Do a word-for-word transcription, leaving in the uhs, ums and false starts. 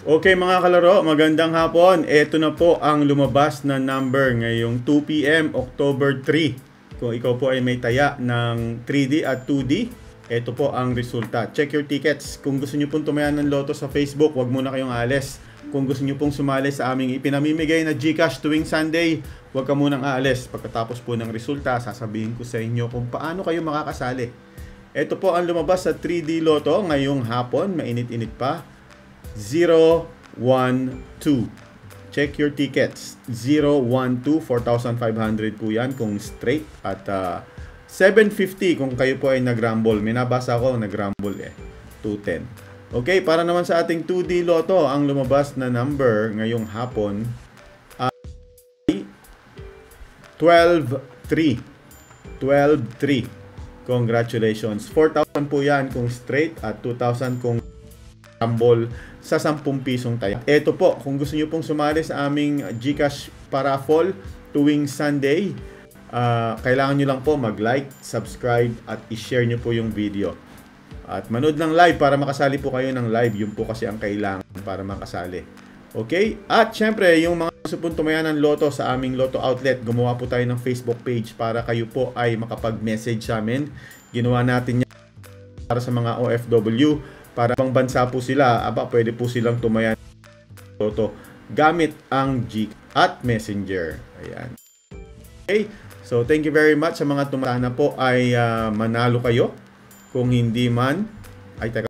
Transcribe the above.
Okay mga kalaro, magandang hapon. Ito na po ang lumabas na number ngayong two P M October three. Kung ikaw po ay may taya ng three D at two D, ito po ang resulta. Check your tickets. Kung gusto nyo pong tumaya ng loto sa Facebook, wag muna kayong alis. Kung gusto nyo pong sumali sa aming ipinamimigay na GCash tuwing Sunday, wag ka munang aalis. Pagkatapos po ng resulta, sasabihin ko sa inyo kung paano kayo makakasali. Ito po ang lumabas sa three D Lotto ngayong hapon, mainit-init pa. zero one two. Check your tickets. zero one two, four thousand five hundred po yan kung straight. At uh, seven fifty kung kayo po ay nag-rumble. May nabasa ko nag-rumble eh. two ten. Okay, para naman sa ating two D Lotto, ang lumabas na number ngayong hapon ay twelve three. twelve three. Congratulations. four thousand po yan kung straight at two thousand kung rumble sa ten pisong taya. Ito po, kung gusto niyo pong sumali sa aming GCash Paraffle tuwing Sunday, uh, kailangan niyo lang po mag-like, subscribe at i-share niyo po yung video. At manood ng live para makasali po kayo ng live. Yun po kasi ang kailangan para makasali. Okay? At syempre, yung mga gusto pong tumaya ng loto sa aming Lotto Outlet, gumawa po tayo ng Facebook page para kayo po ay makapag-message sa amin. Ginawa natin yan para sa mga O F W. Para bang bansa po sila, aba, pwede po silang tumaya ng loto gamit ang G at Messenger. Ayan. Okay? So, thank you very much sa mga tumaya. Sana po ay uh, manalo kayo. Kung hindi man, ay teka.